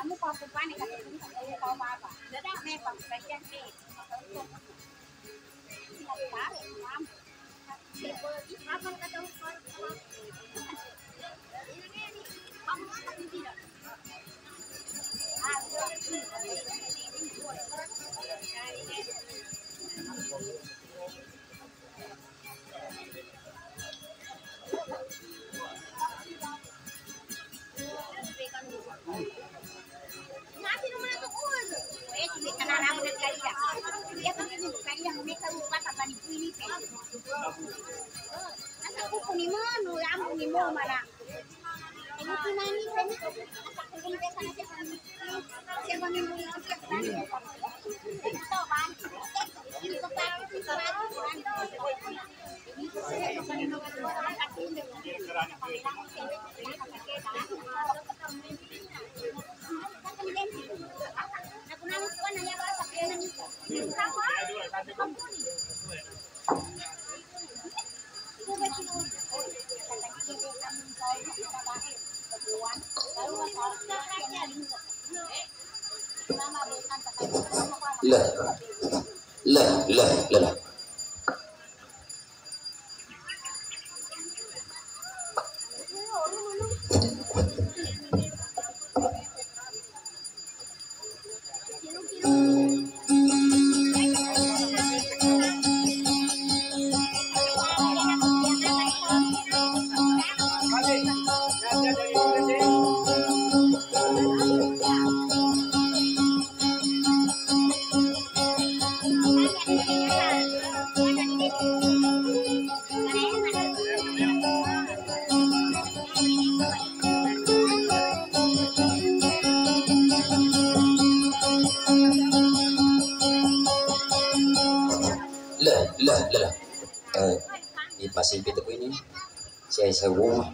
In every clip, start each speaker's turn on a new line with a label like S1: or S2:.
S1: Kamu kau panik kata ini kau apa? Dadah memang bagian B. Tidak tarik, mam. Apa kata kau? Kamu apa tidak?
S2: Lah. Di Pasifik itu ini saya sewa.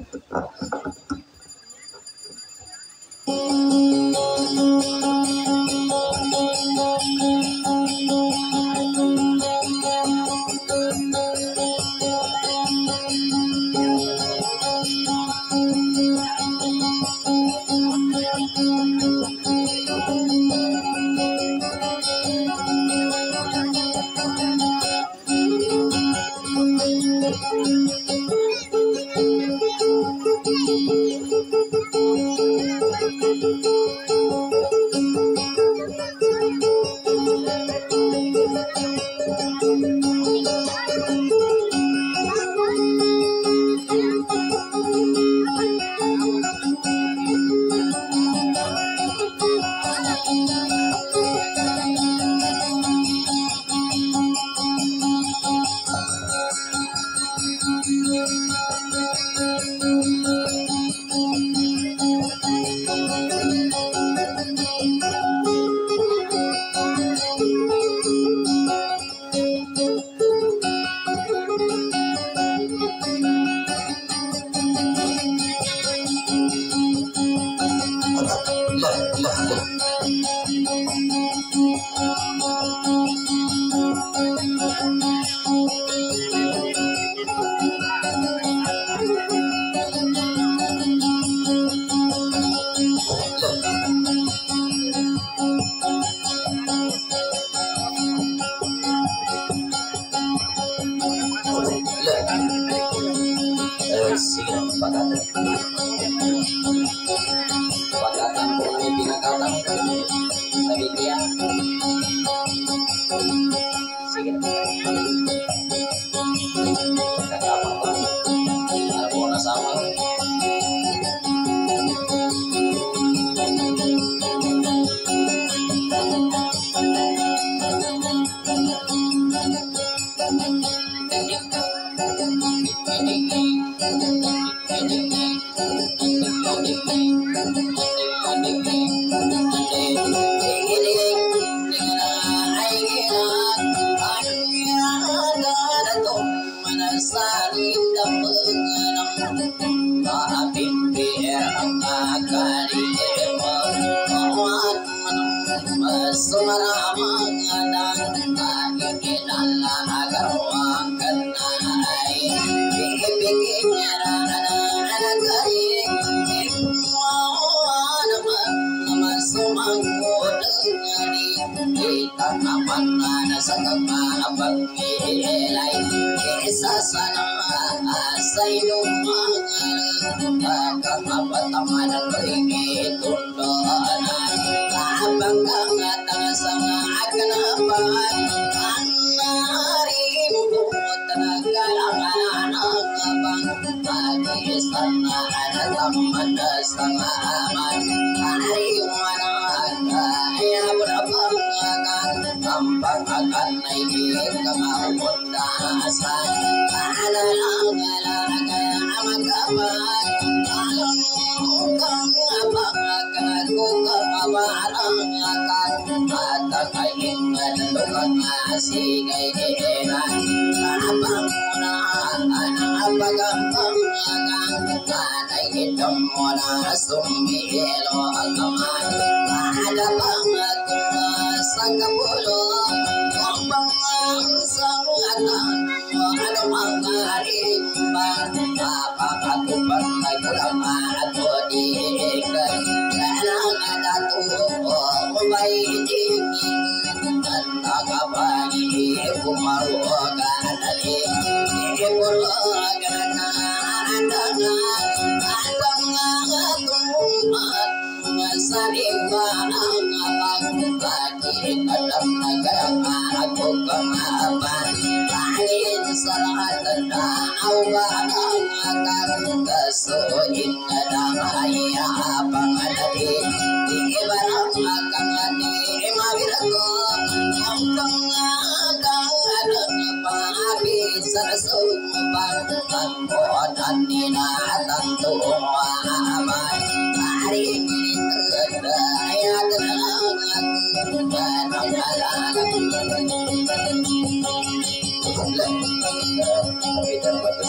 S2: Masuk kita namana sagama pagkilay isa sana sailumang kakapataman ng tundonan habang kangatang sa aganapan anarimut nagalangan ang abang pagisan na anataman sa aman ariwanan kaya tampang akan naik kemaundasan alalang-alaga amagapan alam kang apakan aku kemawaran akan mata kaingan bukan masih kainan abang anak apa gampang akan kanai hitam mona sumilo agaman ada banget sangkapulo kambang sangatang ada mangarimbang apakatupan nagulaman atau diikan kanang ada tuh bayi dingin dan nakapani kumarugan ali kumarugan sariwa ang bagi dalam negara aku kemapan angin saratan awan akan kesuhin damai pangadari di barang akan di mawirago angkang ada papi sarsupan angkotan nina tantu aman hari ini teraya tenang kita batas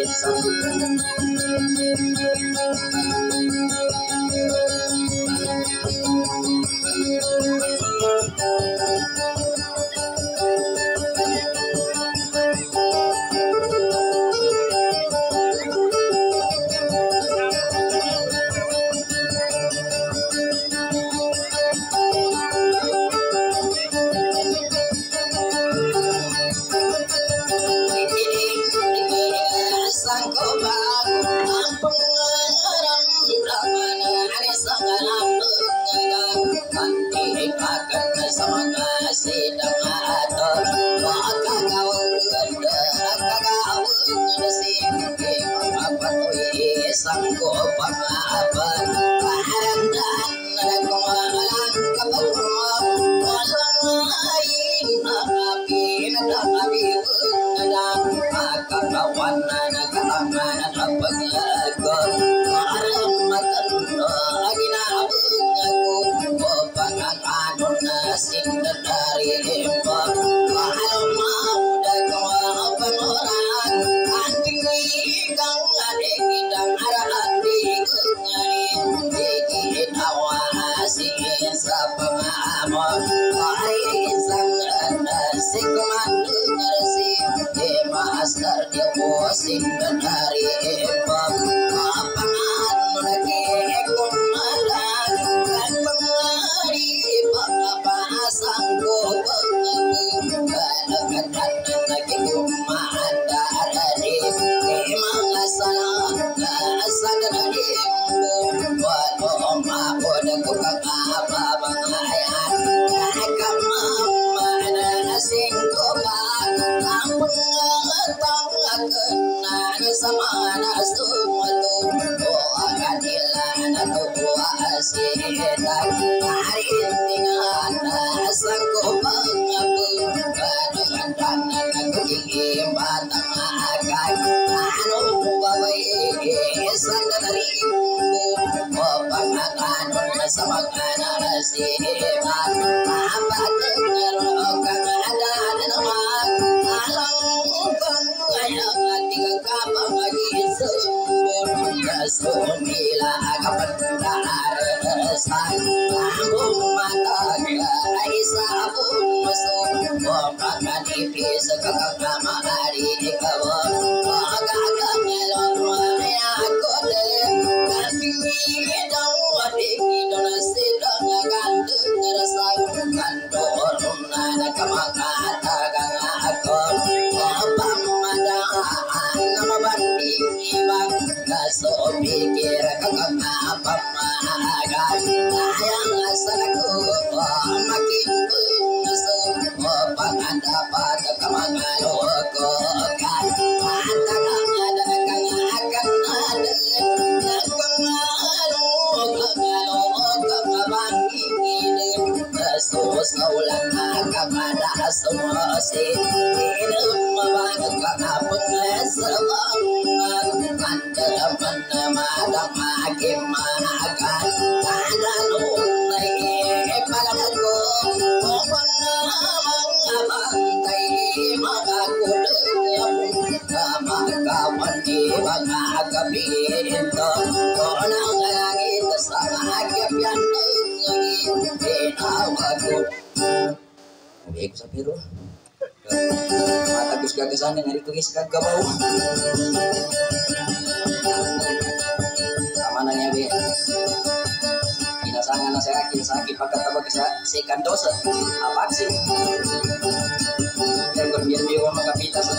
S2: Matagos gagasan yang hari tulis kagabaw. Sama nanya be. Inasangan na sa akin sa akin pagkatabag sa second dose. Vaccine. Yang berbiaya ko makapita sa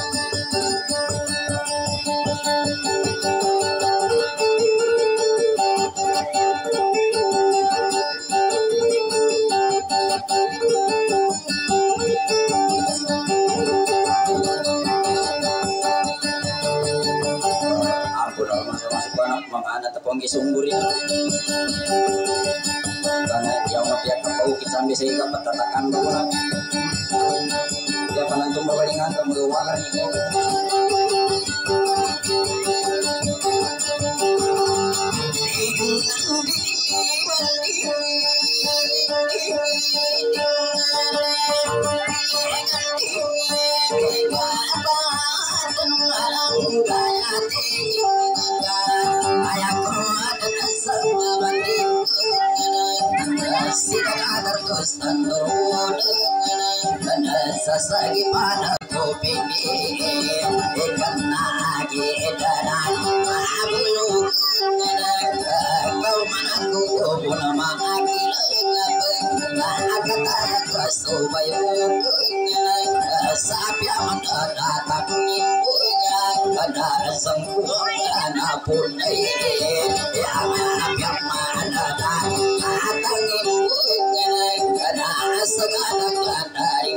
S2: sumber ya karena yang pihak kepaukit sampai sehingga petatakan bahwa dia penantung bawalingan kemewahan itu sagi pada kupini ikan lagi dan abulu kau manaku pun mangaki kata kesubayu sapi amat datang punya ada sempurna pun yang mana datang punya ada segala dari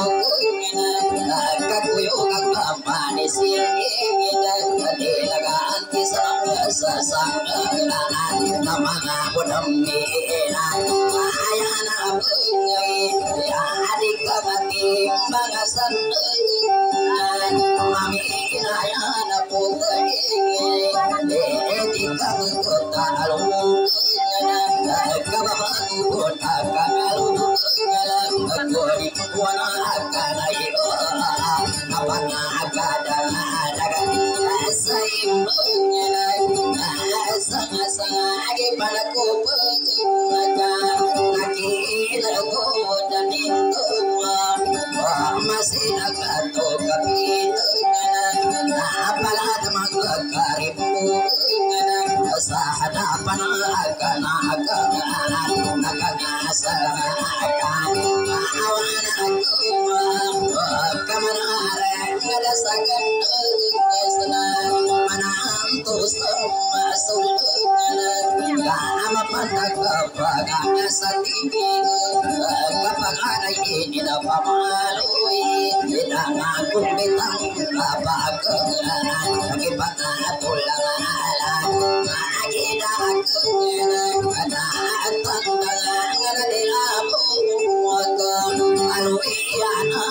S2: kakuyo kakapani sini ganti sesang nama bodami ayana bungai adik kemati bangsan mami ayana putri di kamu kota lalu kabaku kota kalau kori wana kana yo apa ada saim sama age panaku lagi lagu dan itu masih agak to kapito apalah teman karibmu sahada panaka naga awan aku kamana ada sakan manantu sama sulungana ama panaka paga satingi kapagana ini dapat malui dan aku betang apa akibat tulang agida aku ada tandangan ada di labu aluiana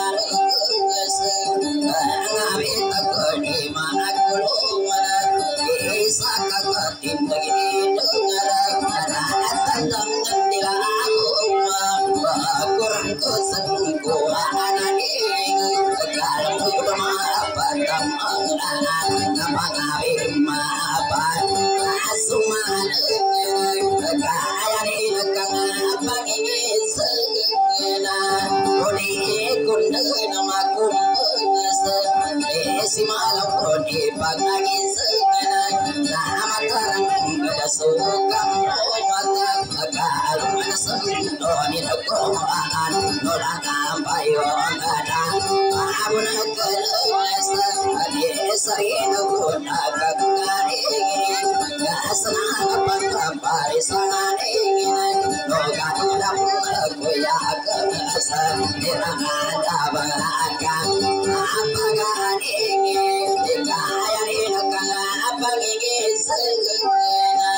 S2: ngabita kodi mana kulungan isa kakatin lagi dengar tandangan di labu kurang kusengku anani kalau apa tamang nama ngabir apa asuman kaya ni kang pagi segena kodi kunde nama kumpes si malam kodi pagi segena nama terang ada sukam mata kalau manasem doni koan nolak payo ada abun kelas adi sarina guna kagari gasna apa isane noga dam kuya kasa diranga baga apa gani kaya ni kanga apa gigi segena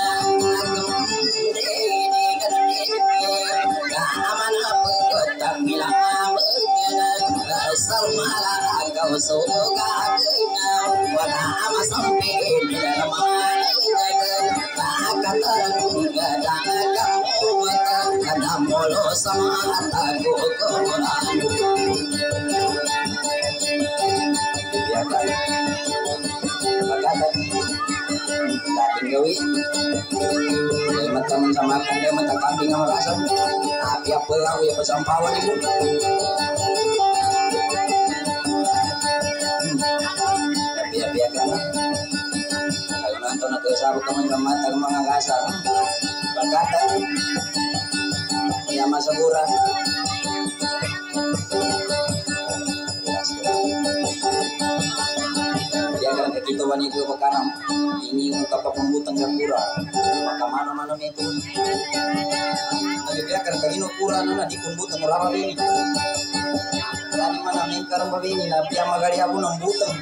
S2: agumde amana pengkotang bilang salmala kau soga wana ama sampai di dalam kata gadang kamu kada molo sama aku kolan biarkan bagatan dating gawi teman sama kan dia mata kambing sama kasar api apa aku ya pesampawan itu biarkan kalau nonton atau sabuk teman-teman tak mga kasar bagatan ya masa buran biarkan kita wanita pekanam ini ungkap pembutang gapura maka mana-mana itu tapi biarkan kagino pura nana di pembutang rawa ini dari mana mengkarang ini nabi amagari aku nembutang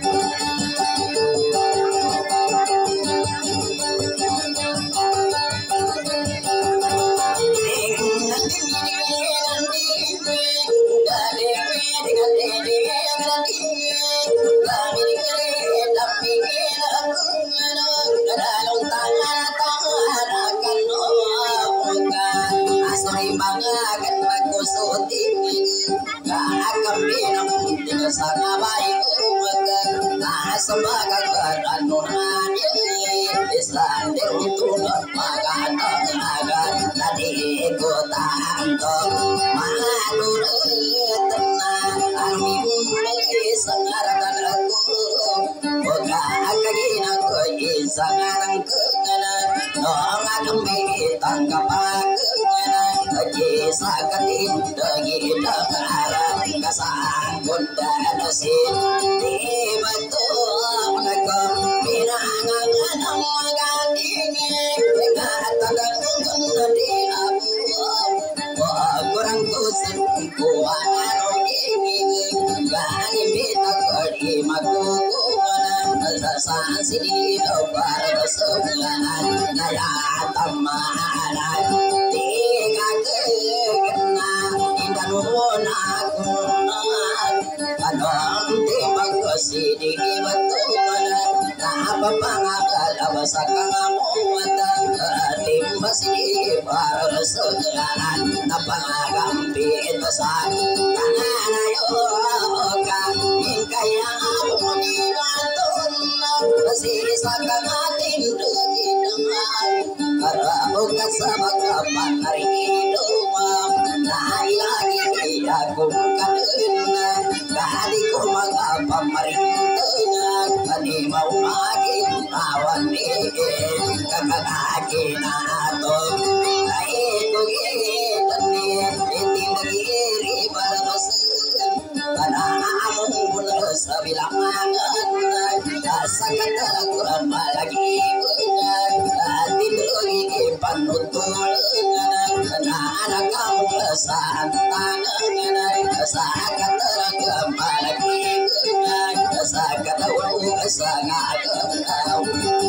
S2: sangang kengan nong kami tangkap kengan kisah katin dagi dangara kasang kundan sin di batu mereka binangan namagani kata dengan di abu kurang kusen kuan ini gani mita kadi makukunan sasidi dobar sebulan naya tamaran tiga kena indah nuna kunan kadang timbang kesidi betulan apa pangagal basakang muatan timbas di bar sebulan napangagampi itasan kanan ayo ka kaya muni batun sisa kanatin dugidang karao kasabag panari dumam nailagi aku kaduna kali ko mga pamarintungan kani mau magi awan ni kakakaki na ato ay ko gitani itindagiri balabasan kanamong bulan sa bilangan sakataguan malagi bungan tinuloy panutulan anak kamu kesaan tangan sakataguan malagi bungan sakataguan kesangagaw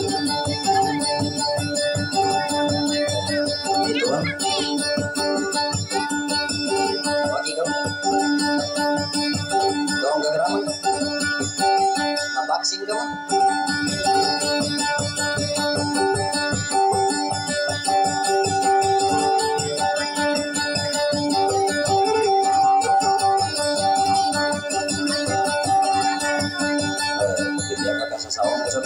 S2: itu bagi kamu dong gerak vaksin kamu dia kakak sasawang besok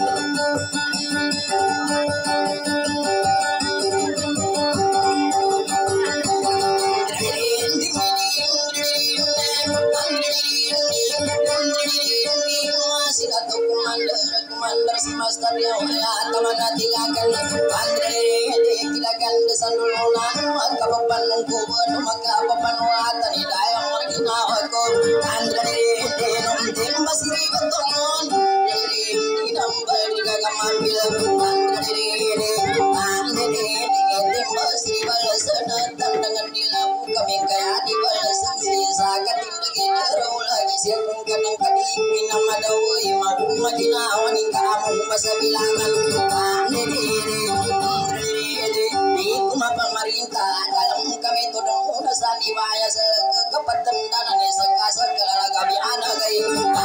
S2: Commander semesta dia teman tinggalkan Andre dikilakan desan duluan maka beban kubur maka beban watan hidayah margina aku Andre denum timbas ribeton nambah digaga mambil Andre timbas ribalas datang dengan dilapu kami kaya dibalas sisa kating lagi lagi siapkan kanang kadipin nama dawai mau majinawan kamu masa bilangan di kuma pemerintah dalam kami tudung unasan ibaya sekepatan dan sekala kami anak gay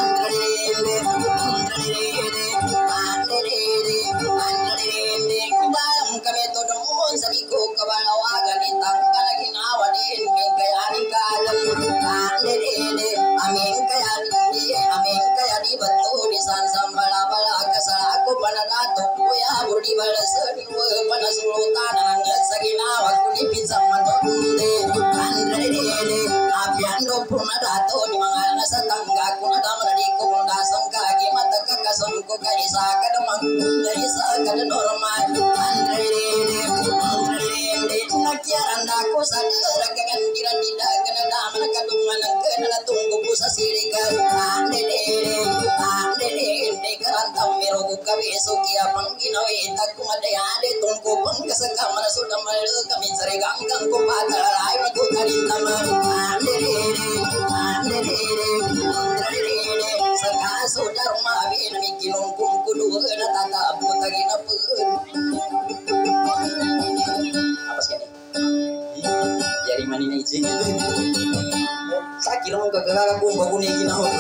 S2: dalam kami tudung sadiku kebalawagan ditangkan ginawa din kaya nikadam amin kaya di betul di sansam bala kasalaku pananato kuya budi balasani panas ulutan angat saginawa kulipin sama tonde andre apiando puna dato di mangana sa tangga kuna damra di ko dasang kagi mata kakason ko kay sa kadamang dari sa kanormal andre nakiaran ako sa ragagan dirandida kana daman kadungan kana tunggu sa sirika ande karantang mero kami sukia panginawi takumadayade tunggu pangkasagama na sudah malu kami sariganggang kumpatalay magkutarin naman ande sa kaso darmabi na may kinungkung kulugan na tatapot ang inapun apa sih jadi manina izin sakit lang kagagakong bagunay ginawa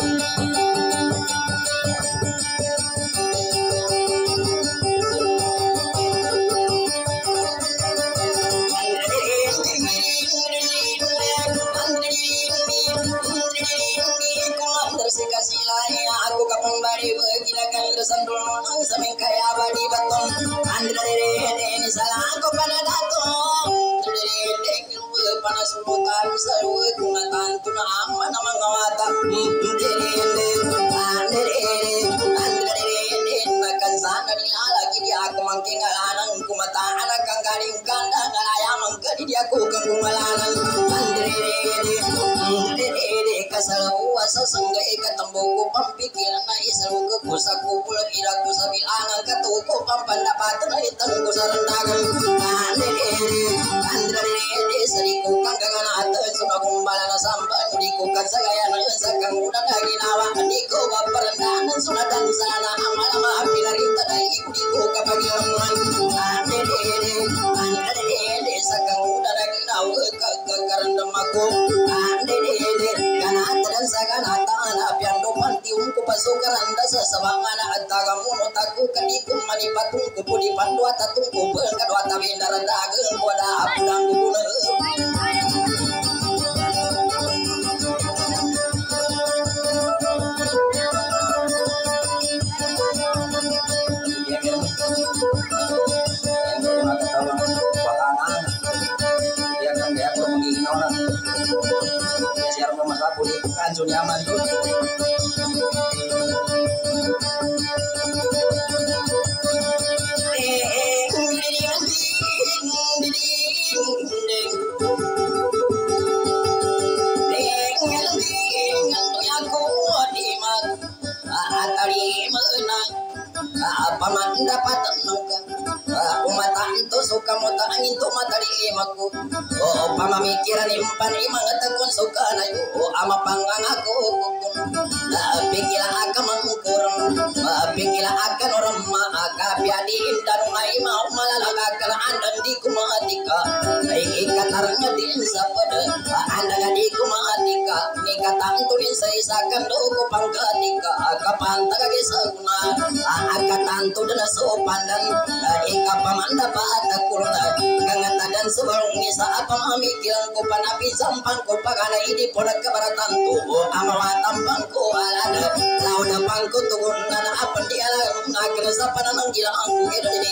S2: aku kapang bari begilakan resandul sameng kaya badi baton andre ni salah aku pada datong panas mutan sarwe kunatan tuna amma nama ngawata mangking alanang kumata anak kang galing ganda ngalayamang kadi dia ku kang kumalanan andre kasal uasa senggai katembuku pampikiran na isalu ke kusaku pula iraku sabilangan katuku pampandapatan itan ku sarendagan andre seriku kang ganganata sumakumbalana sampan diku kasagayan sakang udah ginawa diku baperendahan sunatan sana amal pilarita dai diku kapagilan andre sakang udah ginawa kakarandamaku andre kanata dan saganata piando pantium ku pasukaran dasa sabangana atagamu notaku kadiku manipatung ku pudi pandu atatung ku kadwa tabindara dageun wada apudang guna Kanjung nyaman tuh. Paman dapat umatan to suka mota angin to matari imaku pamamikiran impan imang tekun suka nayu ama panggang aku pikila akan mengkurang pikila akan orang maka piadi dan mai mau malalagakan andang di kumatika ikatarnya di sapeda andang di kumatika ni katang tulin saisakan do ko pangkatika kapantag gisaguna akatan tu dan sopan dan ika pamanda pada kurna kangata dan sebelum ngisa apa mamikiran ko panapi sampan ko pagana ini podak kebaratan tu amawa tampang ko alada lauda pangko tugun nana apa dia ngakir sapa nang gila aku ini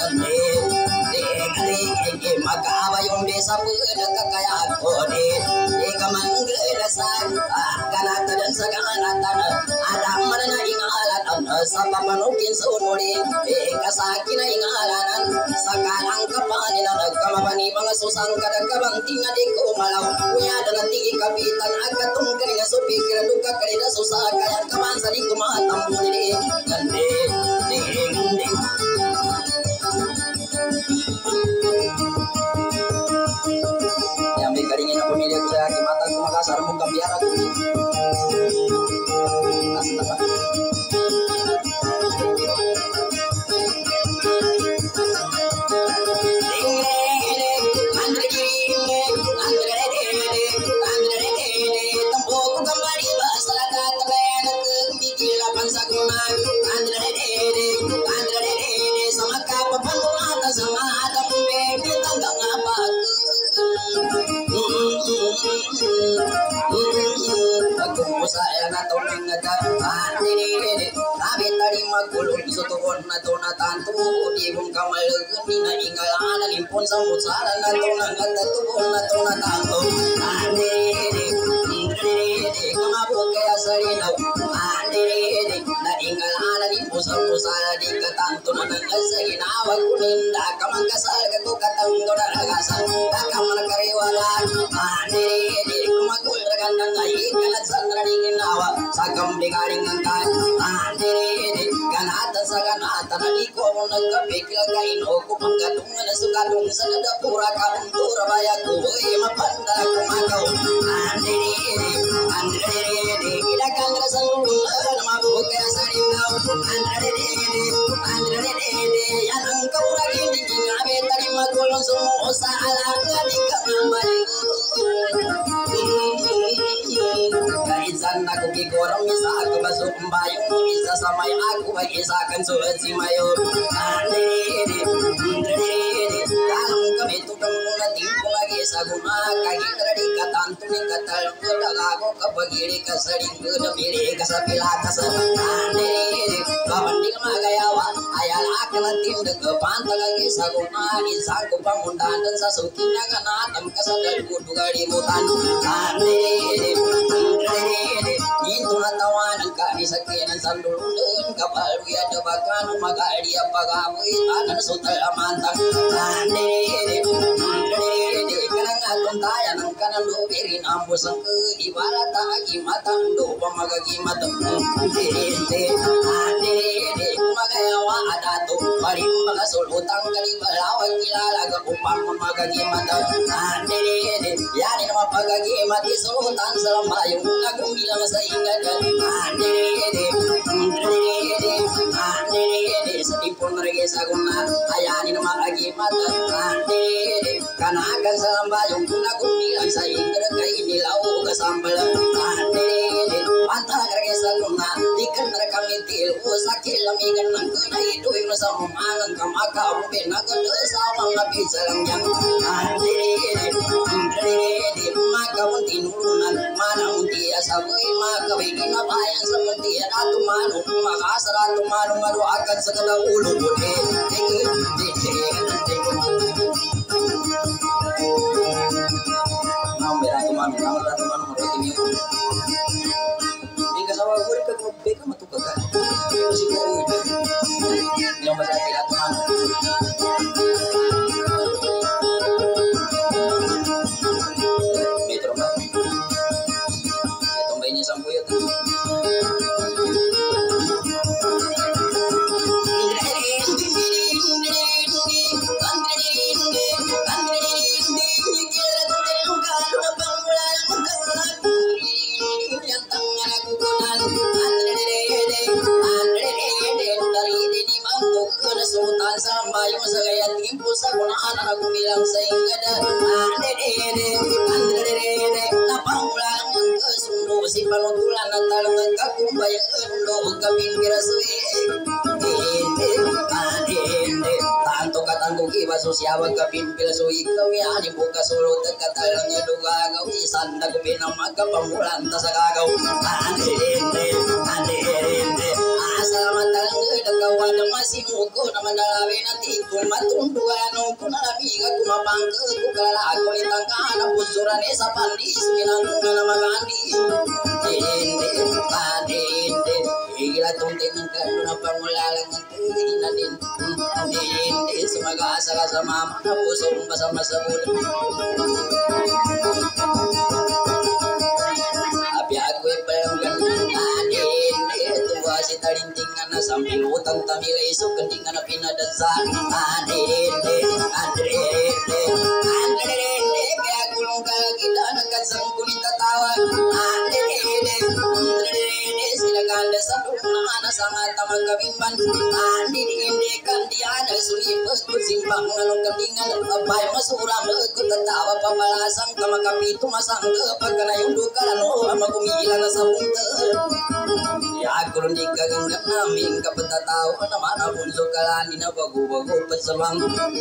S2: de maka abayong desa pun kakaya ko de kamangge dasar kanata dan saganata ada mana ingalan sapa manukin sunuri kasakina ingalanan sakalang kapanilan kamabani mga susang kadagkabang tinga di kumalaw kuya dan tinggi kapitan agatung kanya supikir duka karida susah kaya kamansa di kumatam bunyi gande gande yang bikaringin aku milik saya di mata ku Makassar muka biar aku nasta saya na tolong ngata ani nabi tadi makulun sotogon na tona tantu di bung kamal geni na ingala limpun samusara na tona ngata tubon na tona tantu ani kama boke asari na ani na ingala limpun samusara di katantu na ngasari na wakuninda kama kasal ka katanggo na ragasa kamar kariwala ani kumakul ragandang ai kana sandra nawa sakam digaring angkan andre ganata saganata nadi ko nang pekil kain oku panggatung na sukadung sanada pura kaum pura baya ko mapanda ko makau andre ida kangra sangun mabu ke sarindau andre yang kau ragi di ngabe tadi makulon semua salah ngadi kambali Izan aku kigorong isa aku masuk mbayong isa samay aku ay isa kan sulat si mayo kalam kami tutang muna timpo lagi sa saguna kahindra di katantuni katal dago kabagiri kasari kuda mire kasapila kasane kabandi magayawa ayal akala tinda kapantala gi saguna di sagu pamundan dan sasukina kana tam kasadal kudu gadi mutan ane Intuna tawan kani sakinan sandulun kapal ya debakan magadi apagamu anan sutal amantang ane kanang atong tayan ang kanang lubirin ambos ang ibalata agimatang do pamagagimatang ane kumagayawa adato parim magasulutang kalibalawag kilalaga upang mamagagimatang ane yani na mapagagimati sultan salambayong nagumilang sa ingadan ane sa tipon marigay sa guna ayani na mapagagimatan kanakan sa lambayong nagumilang sa ingadan kay nilaw kasambal pantang karagay sa guna ikan narkamitil usakil lamigan ng kunay ito'y masamumangang kamakawin nagkada mga pisalang yang makawang tinulunan manang tiya sabay makawigin na bayan sa muntiya na tumanong makasara tumanong maruakan sa kalaulo Namera tumanong maruakin yun hindi kasawa uri ka magbeka matukaga pero siguro hindi ang masaya kaya tumanong sambayong sa gayat timpo sa kunaan na gumilang sa ingada napangulang ang kasundo si panutulan ng talang kakumbayang ulo kapin pirasuy tanto katanto kiba susyawag kapin pirasuy kawiyani buka sulot katalang ngadugagaw isan na gumina magkapamulan ta sa gagaw salamat talang nagagawa ng masimuko na manalawin natin kung matunduan o kung nalamiga kumapangka kung kalalago nitang kahanap busuran sa pandis pinangunga na magandi hindi higila tuntin ng kano na pangulalang ang kinanin hindi sumag-asa ka sa mama na pusong basama sa bulan ako'y palang tuwa si talintingan na samping utang tamilay so kandingan na pinadasan kaya kulong kalagita nagkatsang kulit tatawag sinaganda sa luna na sa ngata magkabimban hindi kandiyan sulipot kusimpang anong kandingan abay masura magkutatawa papalasang kamakapito masangga pagka na yung dukalan o magumila na sa punta ya kulong di kaganggat namin kapatatawa naman ang bunso kalani na bago-bago pasalwang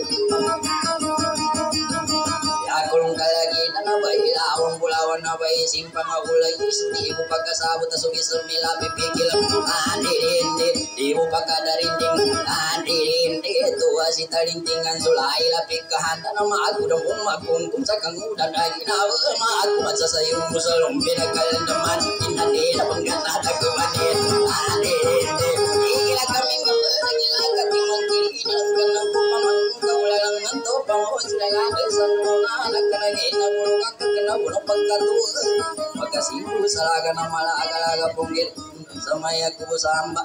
S2: ya kulong kalagi na nabay ilawang bulawan nabay simpang maulay di mo pagkasabot na sugisong nila pipigil di mo pagkadarinding tuwa si talintingan sulay lapig kahanda na maagudang umapungkong sa kangudan ay ginawa maagumat sa sayong musalong pinagkalandaman inandi na pangganada kumanin ikilag kaming ikilag katimang kilinan ganang kumaman kaula lang ng topang o sinagagay sa luna nagkanagin na pulong kakaganabulang pagkatuwa magkasimu sa laga ng malaga-laga punggit sa maya kubo sa hamba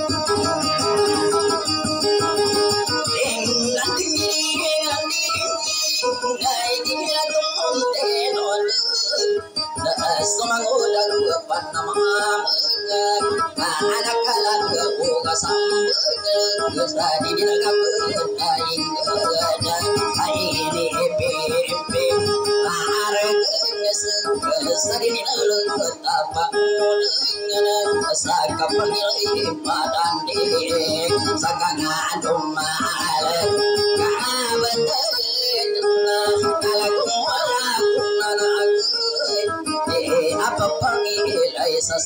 S2: sumangudag kapan na mga anak kalan buka sambal sa dinagapun daing ay ini epe arag sa dinilulog tapa sa kapangilay padandig sa kangadong mahal kaabatan na kalagong wala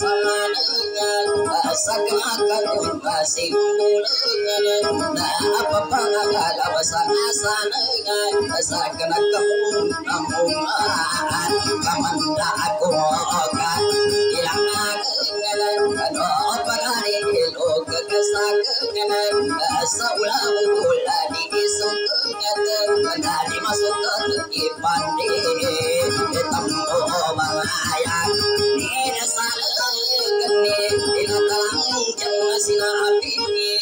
S2: samanengan saknakan kasih bulangan apa pangala basangan saknakan namungan kamanda aku kan ilang ngalan kano pagari lo kesakengan saulah ulani isukengan mandali masuk ke pandi tambo bangayan ni salah kene ilatalang jang sinapi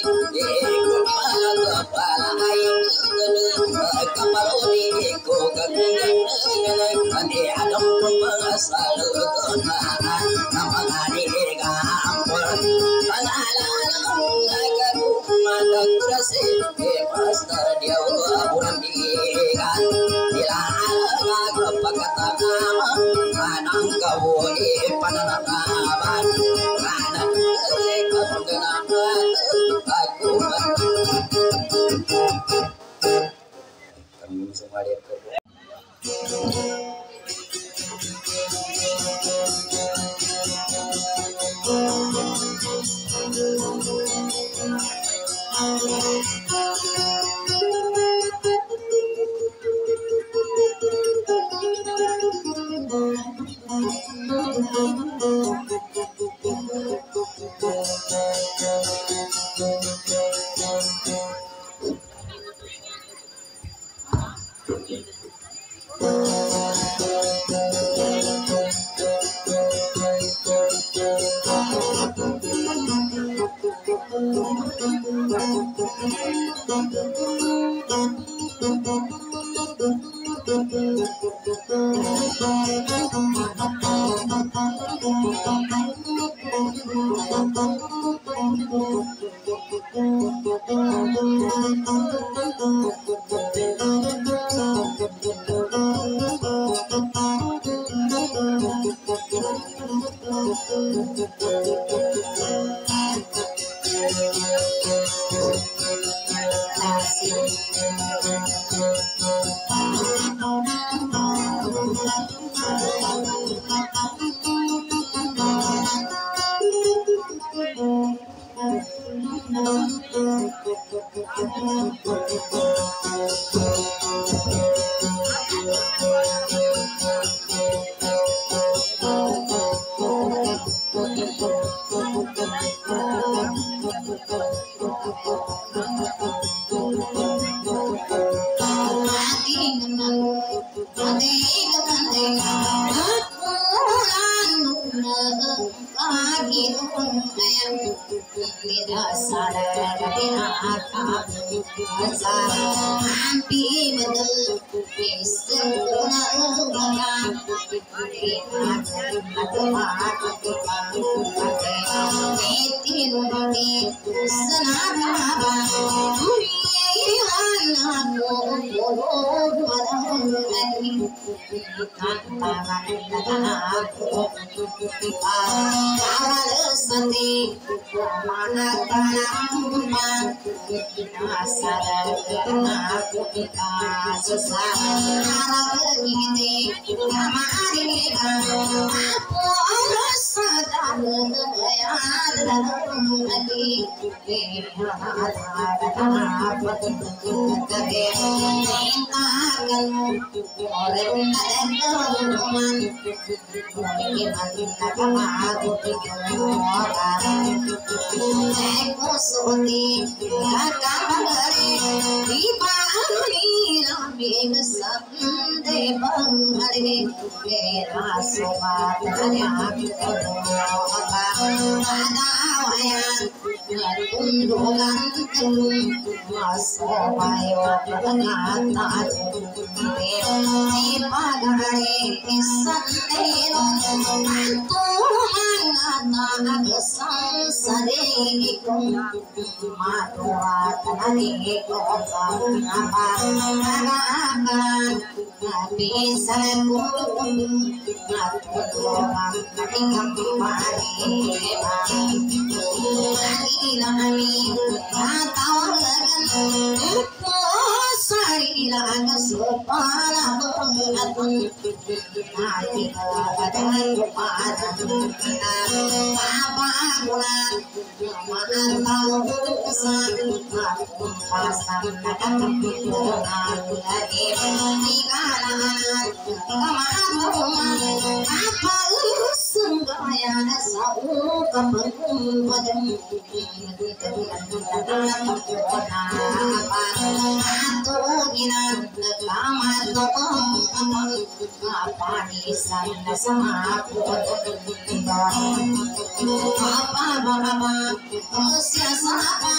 S2: kepala ayam kapal ini ko kagungan ane adam pemasal kenaan nama ngani gampor pangalalang agaru mandang terasi pastor dia bulan digan dilalang kepakata nama manang kau pananaban manang kekenangan aku kami semua lihat ke
S3: marilah supana mengatun hati keadaan kepada apa bulan mantau urusan pasang kata bulan lagi tinggalan kemana apa urusan gaya sau kepung padam atau ginan kamar tokong apa di sana sama aku apa siapa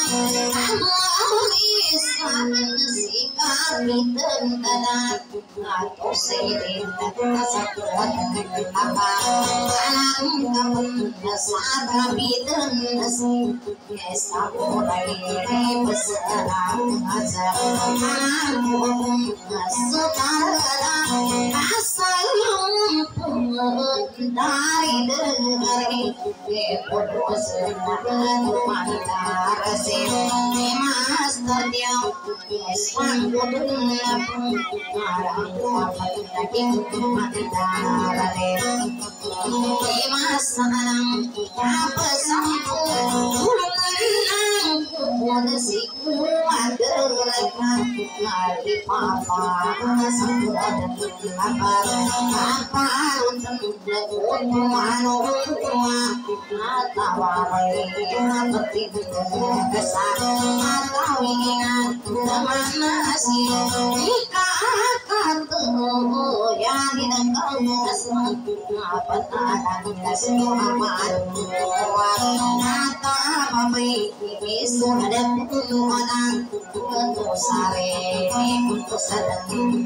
S3: Islam sikap tentara atau seiring satu apa alam kampung dasar bidan nasi esau lagi pesanan ajar alam setara asal dari dari podos mandar se mas terdiam eswan boduna arang apa mandar mas sanam apa sampu si kuadar lagi papa sampai apa untuk mano besar atau ingat kemana sih akan tuh yang dinengkau apa ada semua kata apa sudah orang untuk sare untuk sedang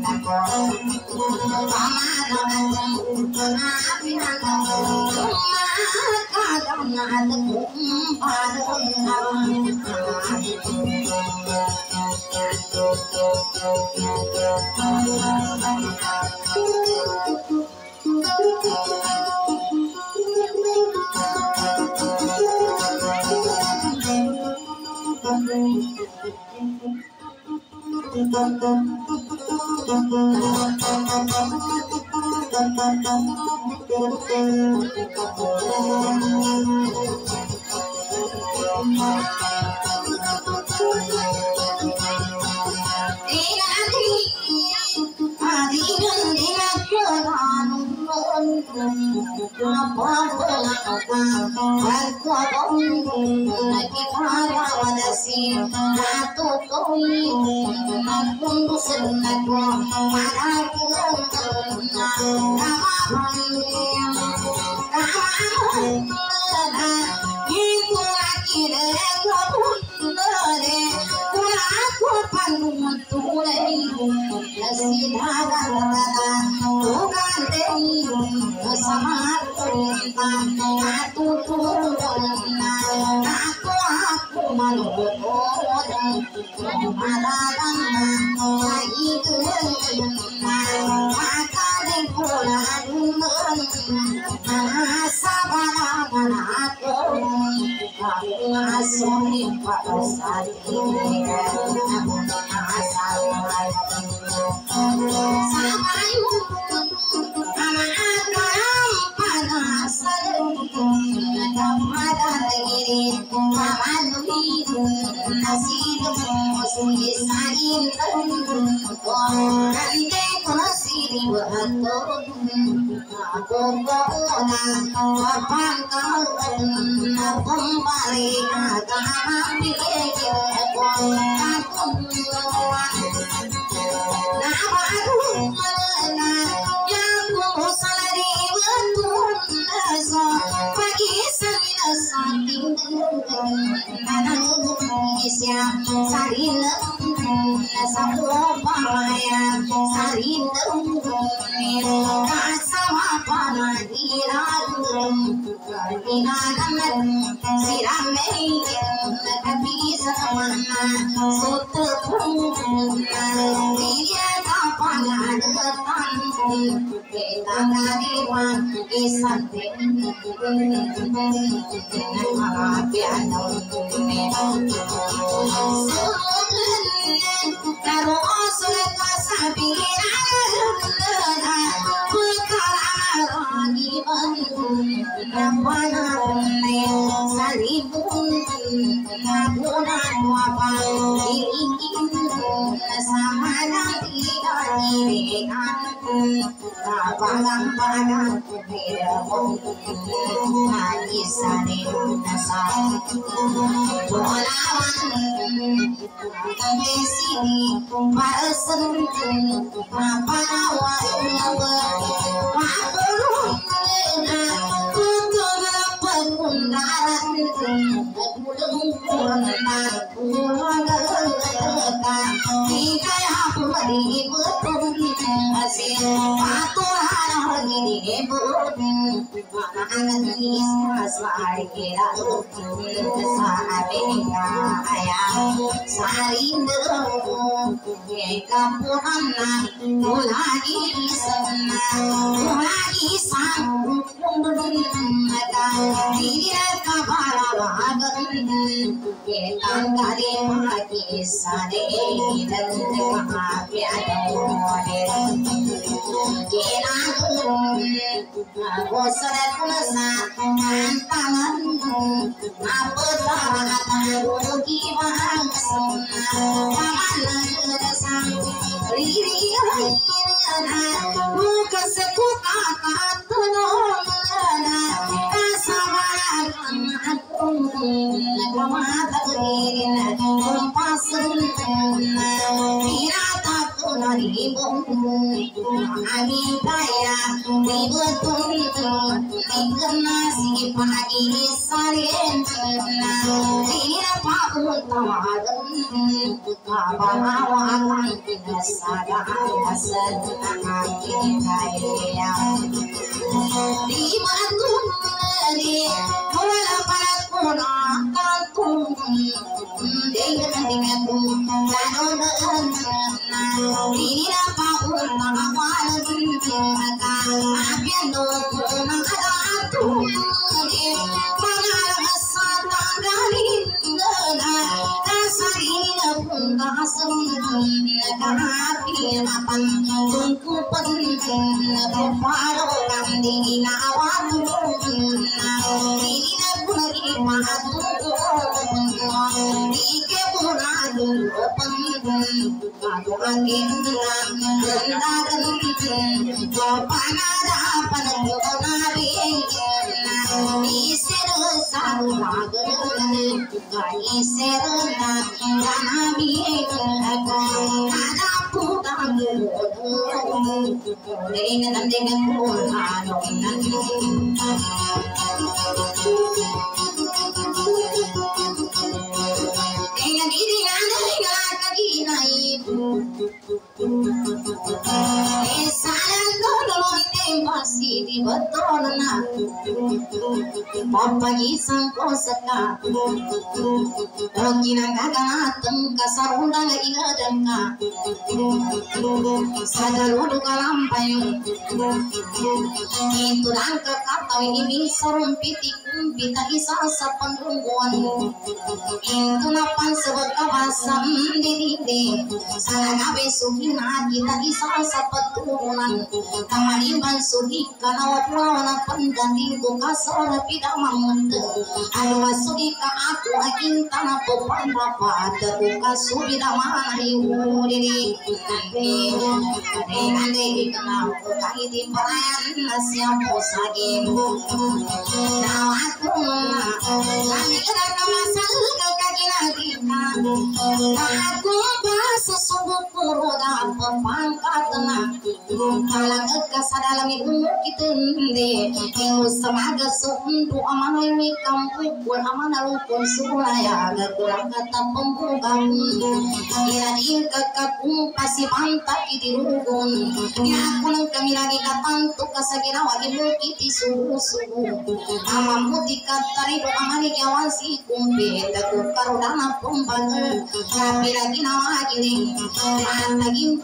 S3: Naging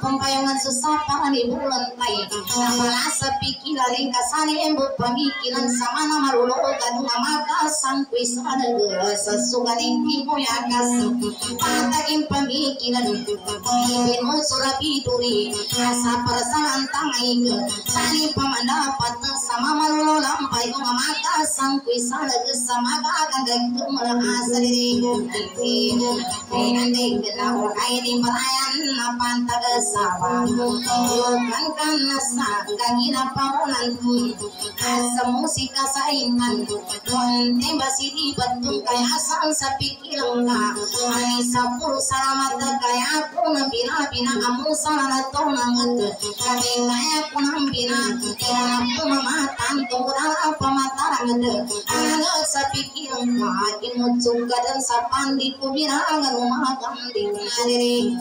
S3: pampayangan susah di bulan tay namalasa pikiran ringkasan embo pamikiran sama nama lulo gadung maka sangkui sadega sesuganing ibu yakas patakin pamikiran ibinu surapi duri asa perasaan tangai ke sani pamandapat sama malulo lampai maka sangkui sadega sama kakang kemerasa diri nanti kita ukai di perayan napan tagesawa bukan karena kagina paunan asa musika saingan tembasi di betung kaya asal sapikilang ka ani sapul salamat kaya aku nabina-bina kamu salah tau nangat kami kaya aku nabina kaya aku mamatan tungguran apa mataran anak sapikilang ka imut suka dan sapandi kubirangan rumah kambing adiri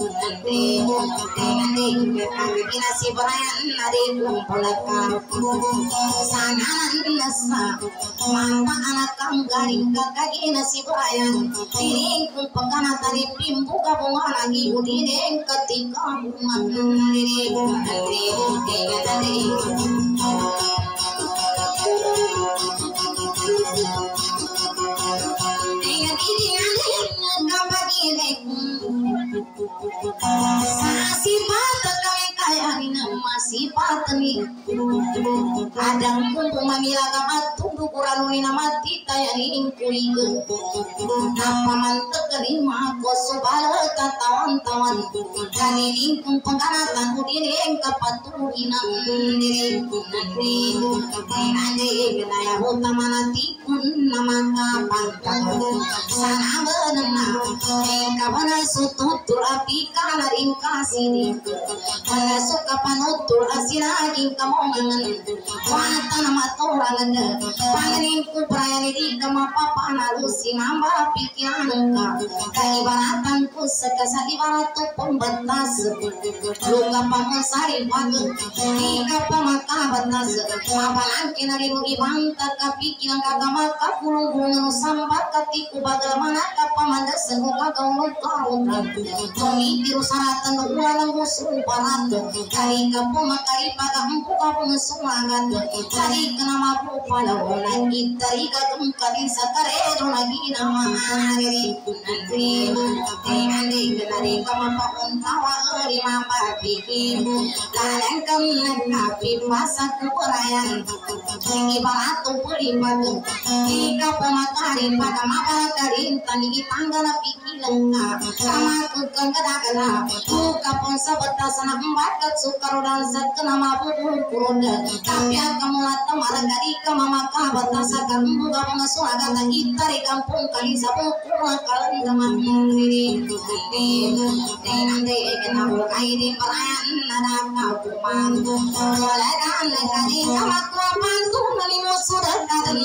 S3: nanti si berayan adik kumpulkan sanganan nasa mata anak kanggaring kakak si berayan diri kumpulkan tadi pimpu kabungan lagi udin ketika bungan diri masih pateni kadang kumpul mamila kamat tunggu kurang nama tita yang ingkui napa mantek kelima koso bala tawan kali ingkung pengkanatan udin yang kepatuhinan diri nanti kenaya utama natikun nama kapan sana benena kawan sututur api kana ringkasi masuk kapan utur asilaging kamongan wata nama torangan panganin ku perayaan di kamapa analusi mamba pikiran ka ibaratan ku sekasa ibarat tu pembatas luka pamasari padu di kapamaka batas apalan kenari rugi banta kapikiran kagama kapulung sambat katiku bagaimana kapamanda semoga kau kau tomi tiru saratan ulang musuh parat kali kapu makari pada empu kapu ngesumangat kali kenama pu pada orang kita ika kali sakare lagi nama hari nanti kenari kamapa untawa lima pikir kadang kapi masa keperayan tinggi batu pelibatu ika pemakari pada makari tani tangga pikiran sama kukan kadang buka pun sabatas anak empat sukar dan sekenama pun tapi kamu lata marah dari kamama batas akan buka pengasuh kata kita di kampung kali sabu kurang kalian teman diri nanti kita mulai di perayaan ada kauman boleh kan kali sama kuapan tuh menimo sudah kali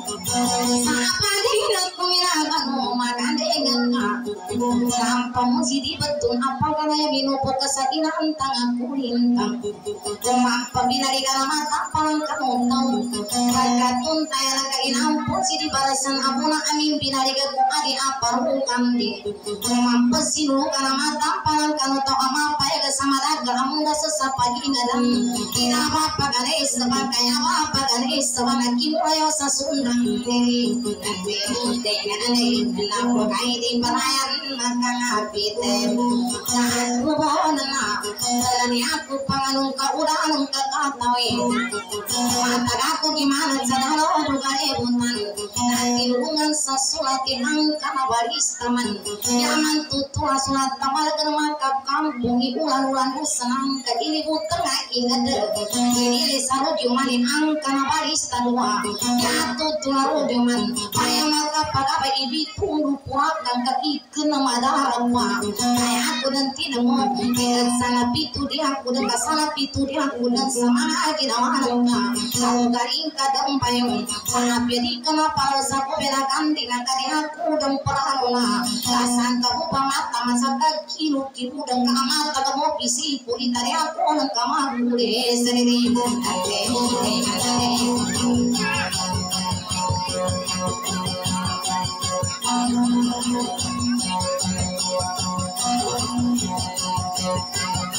S3: siapa dia kumirakan makan dengan kampung si di betul apa karena minum kesakitan tangan kulintang mampa bila di dalam mata palang kamu tahu kakatun tayang kainampun si di balasan abuna amin bila di gagu adi apa rukam di mampa si lu karena mata palang kamu tahu apa ya kesama daga amunda sesapa gingadang kira apa kare sebagai apa kare sebagai kimurayo sasundang diri dengan lalu kai di perayaan maka ngapite dan hubungan dan aku panganung kaudan kakatawe mata aku gimana sadaro juga ebutan nanti hubungan sesulati angkana baris taman yaman tutu asulat tamal kermaka kampung ulan-ulan senang ke ini buteng ingat ini saru jumani angkana baris tanua ya tutu laru juman payah maka pada bagi ditunggu puakan ke ikan madarawa kayak aku nanti nemu sana pitu dia aku dan sana pitu dia aku dan sama lagi nawaran kau garing kadang payung sana pedi kenapa sapu belakan dengan kali aku dan peralona kasan kamu pamata masa kilo dan kamata kamu pisi puri tadi aku dan kamu boleh sendiri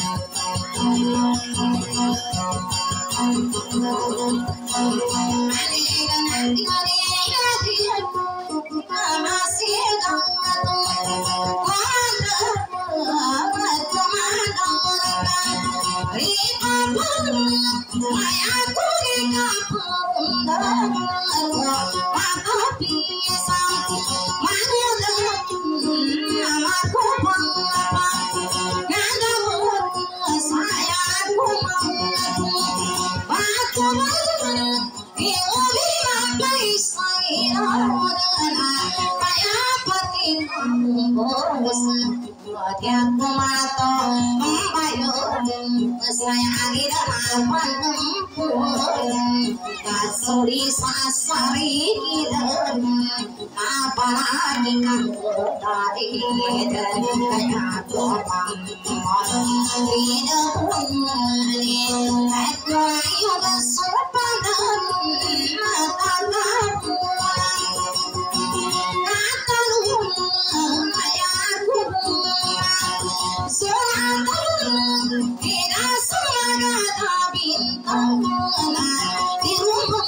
S3: Suri sasari kidan apalagi kamu dari kayak gopang tidak punya aku ayo bersopadan mata kamu kata lu ayahku soal tidak semangat bintang di rumah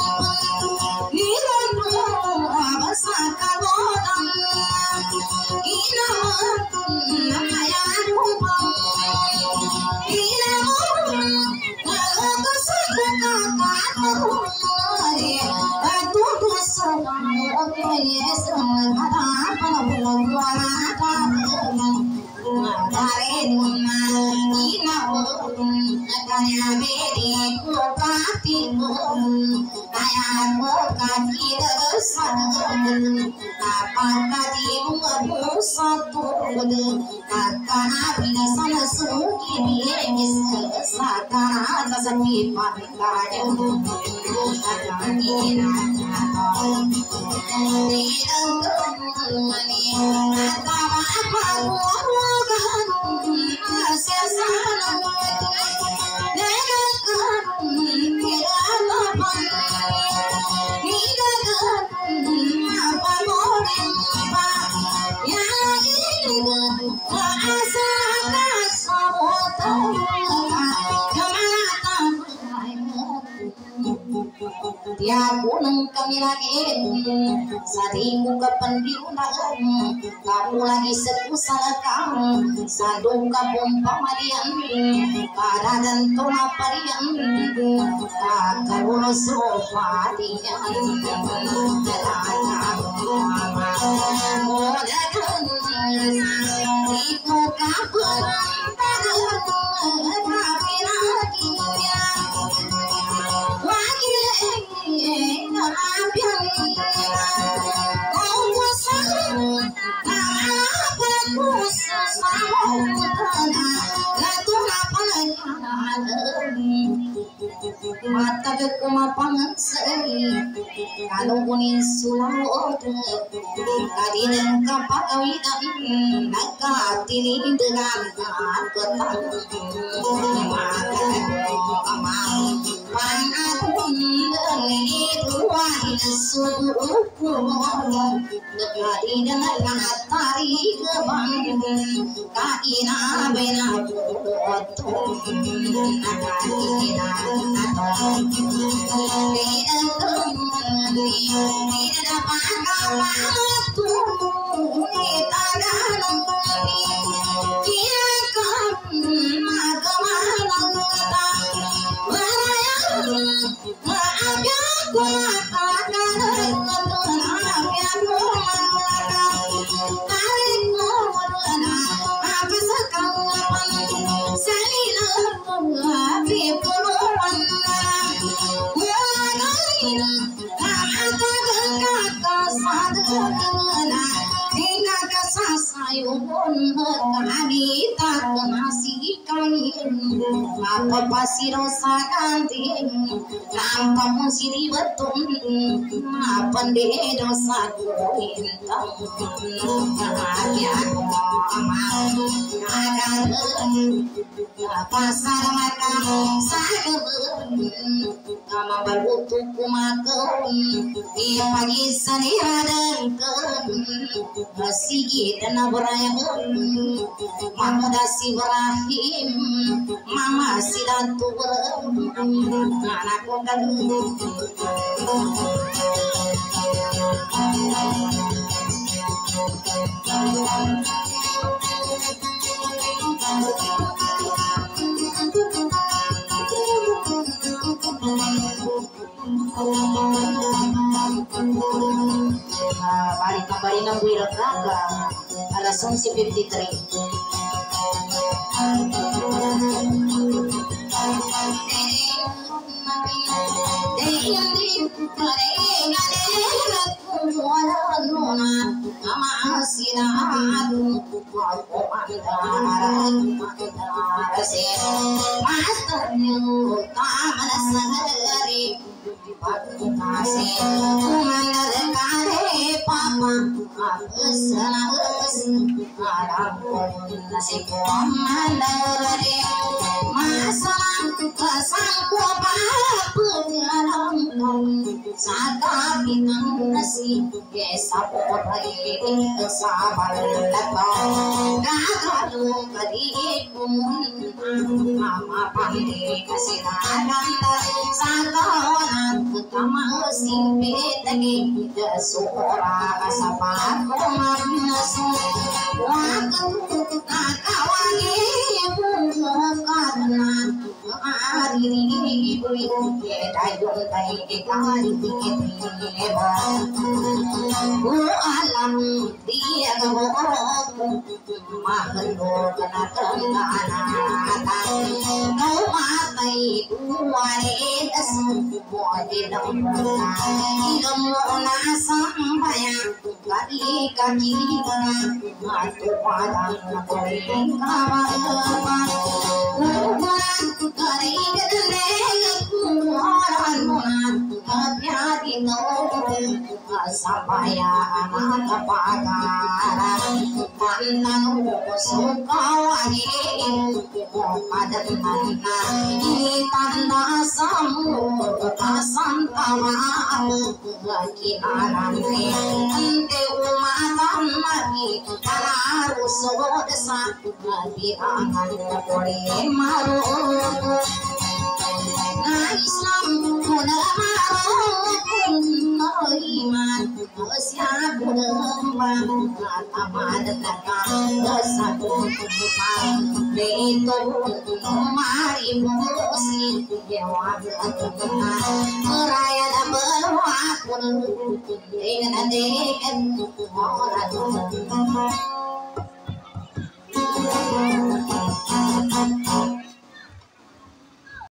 S3: Punang kami lagi sadiku kependirunan kamu lagi sekusal kamu sadung kabung pamadian pada dan tona parian kakak sofadian iku kapan mata kemapangan seri kalau kuning sulawot kadinan kapakawitan nakatini dengan ketang maka amang pangatun ini ruang subuhku kadinan natari kebang kaina bena botong nakatina Apa pasiro sakanting nampak musiri betul apa de dosa kuintang aku agar pasar makam kama balutu kumakau pagi sani radangkan masigi tanah berayang mamudasi Ibrahim mama sidatu anakku kan balik kembali nang buirak naga alas 11:53 alam dia kau matai uare sampai kali kaki matu padang sampai anak pagaran pandan sukawani pada mana ini tanda samu kasan tawa kinaran ente umatan mari harus desa di angan boleh maru Islam muda maru iman siap berembang amat datang satu tumpang itu mari musik jawab raya dan berwakil dengan adegan orang